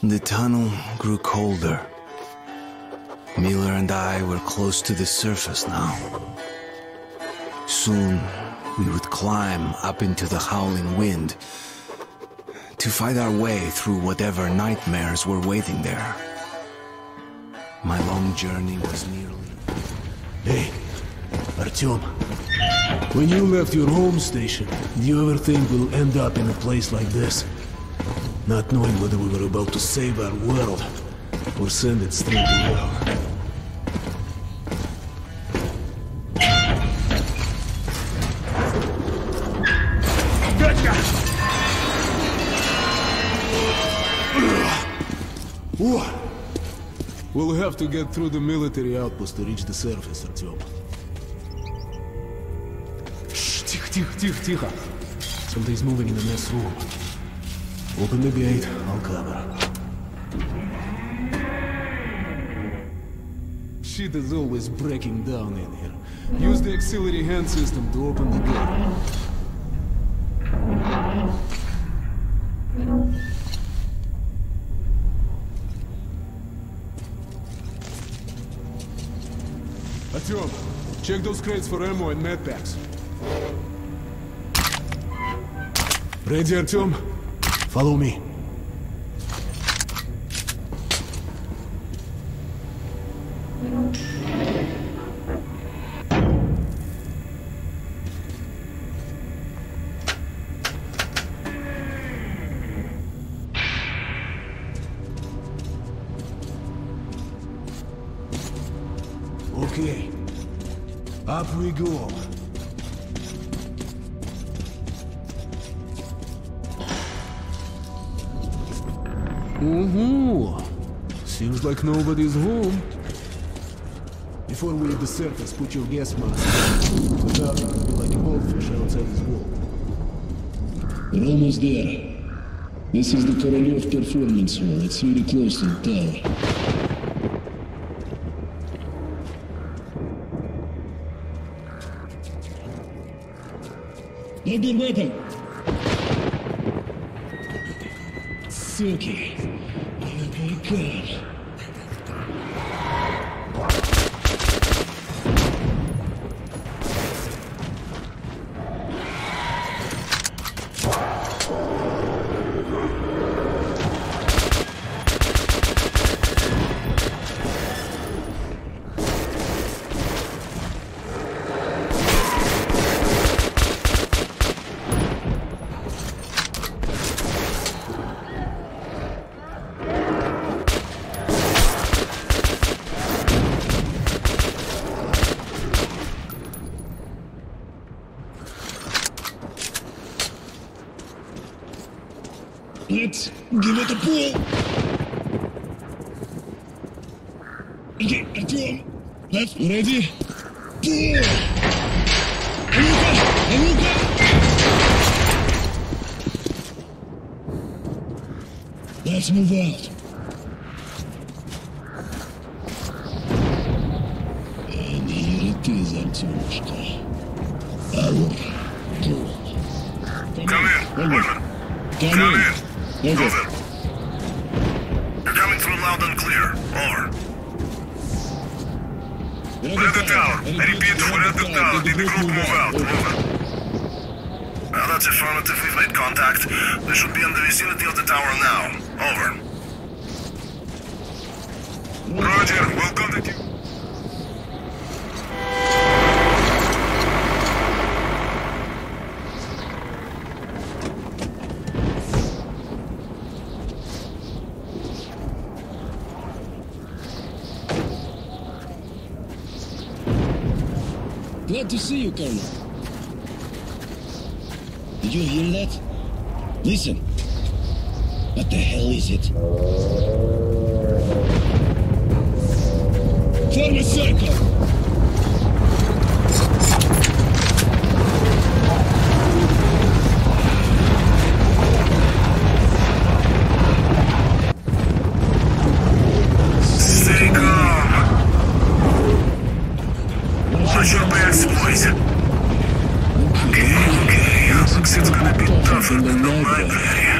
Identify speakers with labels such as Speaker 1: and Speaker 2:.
Speaker 1: The tunnel grew colder. Miller and I were close to the surface now. Soon, we would climb up into the howling wind to fight our way through whatever nightmares were waiting there. My long journey was nearly...
Speaker 2: Hey, Artyom. When you left your home station, did you ever think we'll end up in a place like this? Not knowing whether we were about to save our world or send it straight to hell. We'll have to get through the military outpost to reach the surface, Artyom. Shh, тихо. Something's moving in the next room. Open the gate, I'll cover. Shit is always breaking down in here. Use the auxiliary hand system to open the gate. Artyom, check those crates for ammo and medpacks. Ready, Artyom? Follow me. Okay, up we go. Seems like nobody's home. Before we leave the surface, put your gas mask on. Without it, you'll be like a goldfish outside this wall.
Speaker 3: We're almost there. This is the Korolev Performance Hall. It's really close to the tower. Load your weapon! Suki. Here we go. Let's give it a pull. Okay, Artyom. Left, ready? Pull! Anuka! Let's move out. And here it is, Artyomушka. Our goal.
Speaker 4: Come in, Woodman.
Speaker 3: Come in.
Speaker 4: Over. You're coming through loud and clear. Over. We're at the tower. I repeat, we're at the tower. Did the group move out? Over. Well, that's affirmative. We've made contact. We should be in the vicinity of the tower now. Over. Roger, we'll contact you.
Speaker 3: Glad to see you, Colonel. Did you hear that? Listen. What the hell is it? Form a circle!
Speaker 4: Stay calm. Watch your backs, boys. Okay. Looks it's gonna be tougher than the library.